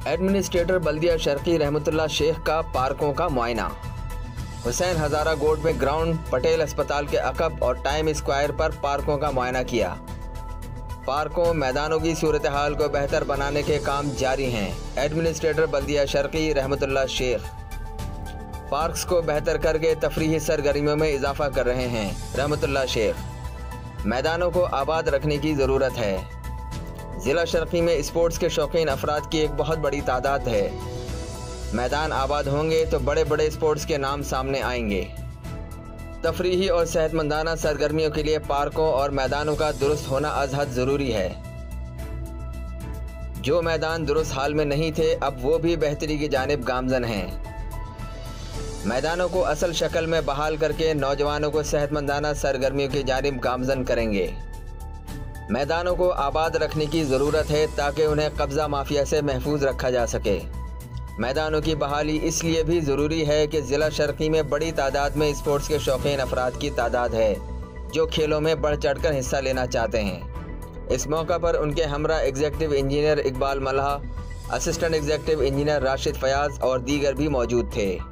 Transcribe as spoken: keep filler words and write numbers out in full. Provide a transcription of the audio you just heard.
Administrator बल्दिया शर्की रहमतुल्लाह शेख का पार्कों का मुआयना। हुसैन हज़ारा गोड में ग्राउंड, पटेल अस्पताल के अकब और टाइम स्क्वायर पर पार्कों का मुआयना किया। पार्कों मैदानों की सूरत हाल को बेहतर बनाने के काम जारी हैं। एडमिनिस्ट्रेटर बल्दिया शर्की रहमतुल्लाह शेख पार्क्स को बेहतर करके तफरीही सरगर्मियों में इजाफा कर रहे हैं। रहमतुल्लाह शेख मैदानों को आबाद रखने की ज़रूरत है। ज़िला शर्की में स्पोर्ट्स के शौकीन अफराद की एक बहुत बड़ी तादाद है। मैदान आबाद होंगे तो बड़े बड़े स्पोर्ट्स के नाम सामने आएंगे। तफरीही और सेहतमंदाना सरगर्मियों के लिए पार्कों और मैदानों का दुरुस्त होना अज़हद ज़रूरी है। जो मैदान दुरुस्त हाल में नहीं थे, अब वो भी बेहतरी की जानिब गामज़न हैं। मैदानों को असल शक्ल में बहाल करके नौजवानों को सेहतमंदाना सरगर्मियों की जानिब गामज़न करेंगे। मैदानों को आबाद रखने की ज़रूरत है ताकि उन्हें कब्ज़ा माफिया से महफूज रखा जा सके। मैदानों की बहाली इसलिए भी ज़रूरी है कि ज़िला शर्की में बड़ी तादाद में स्पोर्ट्स के शौकीन अफराद की तादाद है जो खेलों में बढ़ चढ़ कर हिस्सा लेना चाहते हैं। इस मौका पर उनके हमरा executive engineer Iqbal Malha, assistant executive engineer Rashid Fayaz और दीगर भी मौजूद थे।